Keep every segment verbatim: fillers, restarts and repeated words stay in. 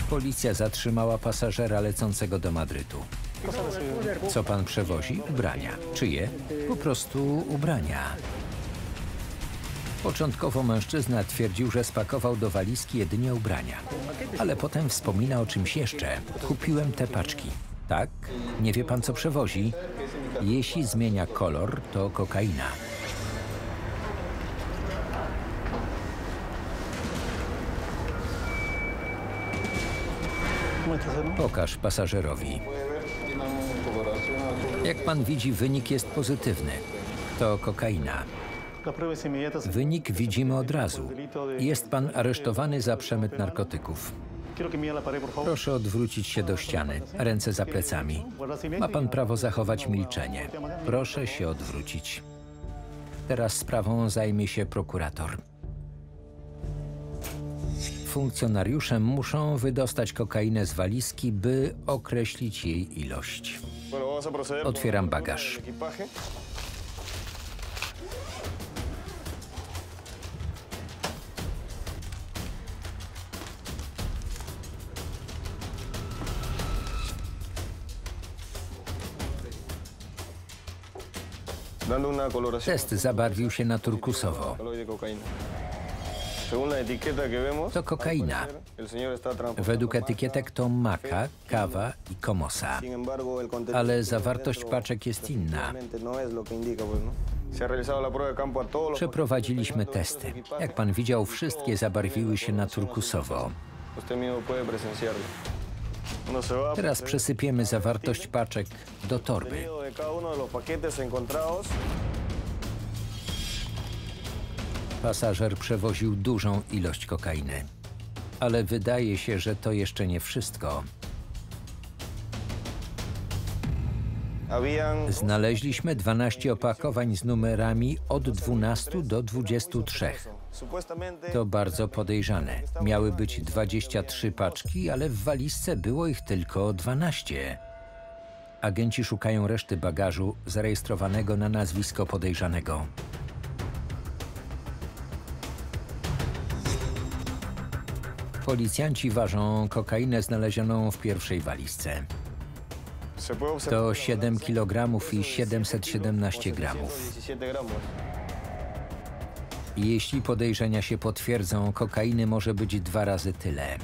Policja zatrzymała pasażera lecącego do Madrytu. Co pan przewozi? Ubrania. Czyje? Po prostu ubrania. Początkowo mężczyzna twierdził, że spakował do walizki jedynie ubrania. Ale potem wspomina o czymś jeszcze. Kupiłem te paczki. Tak? Nie wie pan, co przewozi? Jeśli zmienia kolor, to kokaina. Pokaż pasażerowi. Jak pan widzi, wynik jest pozytywny. To kokaina. Wynik widzimy od razu. Jest pan aresztowany za przemyt narkotyków. Proszę odwrócić się do ściany, ręce za plecami. Ma pan prawo zachować milczenie. Proszę się odwrócić. Teraz sprawą zajmie się prokurator. Funkcjonariusze muszą wydostać kokainę z walizki, by określić jej ilość. Otwieram bagaż. Test zabarwił się na turkusowo. To kokaina. Według etykietek to maka, kawa i komosa. Ale zawartość paczek jest inna. Przeprowadziliśmy testy. Jak pan widział, wszystkie zabarwiły się na turkusowo. Teraz przesypiemy zawartość paczek do torby. Pasażer przewoził dużą ilość kokainy. Ale wydaje się, że to jeszcze nie wszystko. Znaleźliśmy dwanaście opakowań z numerami od dwunastu do dwudziestu trzech. To bardzo podejrzane. Miały być dwadzieścia trzy paczki, ale w walizce było ich tylko dwanaście. Agenci szukają reszty bagażu zarejestrowanego na nazwisko podejrzanego. Policjanci ważą kokainę znalezioną w pierwszej walizce. To siedem kilogramów i siedemset siedemnaście gramów. Jeśli podejrzenia się potwierdzą, kokainy może być dwa razy tyle.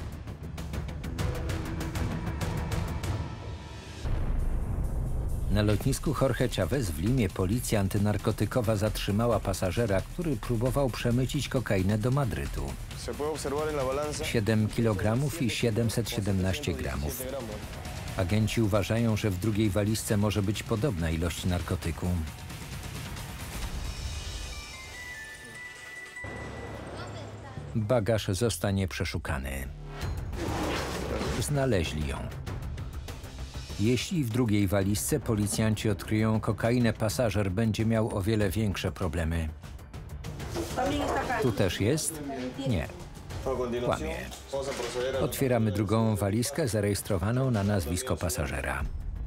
Na lotnisku Jorge Chávez w Limie policja antynarkotykowa zatrzymała pasażera, który próbował przemycić kokainę do Madrytu. siedem kilogramów i siedemset siedemnaście gramów. Agenci uważają, że w drugiej walizce może być podobna ilość narkotyku. Bagaż zostanie przeszukany. Znaleźli ją. Jeśli w drugiej walizce policjanci odkryją kokainę, pasażer będzie miał o wiele większe problemy. Tu też jest? Nie. Kłamie. Otwieramy drugą walizkę zarejestrowaną na nazwisko pasażera.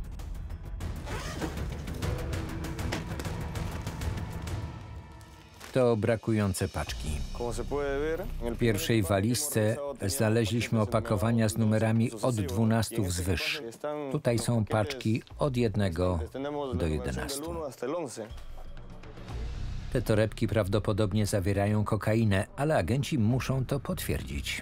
To brakujące paczki. W pierwszej walizce znaleźliśmy opakowania z numerami od dwunastu wzwyż. Tutaj są paczki od jednego do jedenastu. Te torebki prawdopodobnie zawierają kokainę, ale agenci muszą to potwierdzić.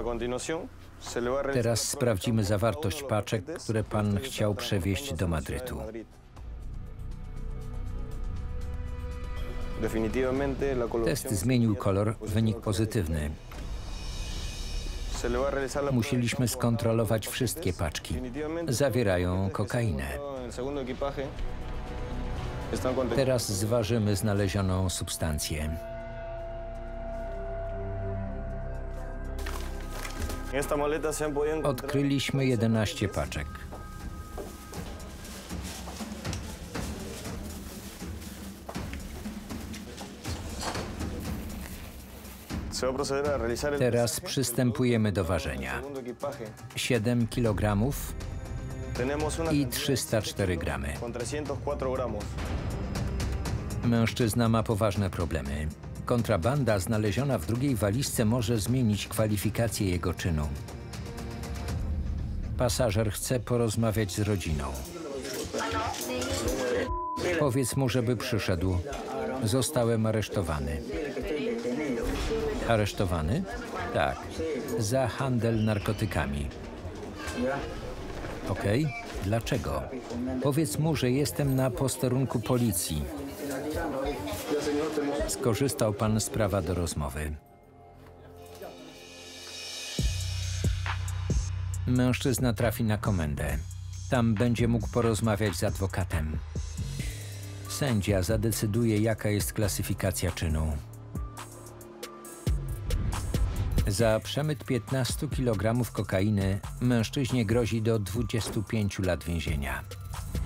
Teraz sprawdzimy zawartość paczek, które pan chciał przewieźć do Madrytu. Test zmienił kolor, wynik pozytywny. Musieliśmy skontrolować wszystkie paczki. Zawierają kokainę. Teraz zważymy znalezioną substancję. Odkryliśmy jedenaście paczek. Teraz przystępujemy do ważenia. siedem kilogramów i trzysta cztery gramy. Mężczyzna ma poważne problemy. Kontrabanda znaleziona w drugiej walizce może zmienić kwalifikację jego czynu. Pasażer chce porozmawiać z rodziną. Powiedz mu, żeby przyszedł. Zostałem aresztowany. Aresztowany? Tak. Za handel narkotykami. Okej. Dlaczego? Powiedz mu, że jestem na posterunku policji. Skorzystał pan z prawa do rozmowy. Mężczyzna trafi na komendę. Tam będzie mógł porozmawiać z adwokatem. Sędzia zadecyduje, jaka jest klasyfikacja czynu. Za przemyt piętnastu kilogramów kokainy mężczyźnie grozi do dwudziestu pięciu lat więzienia.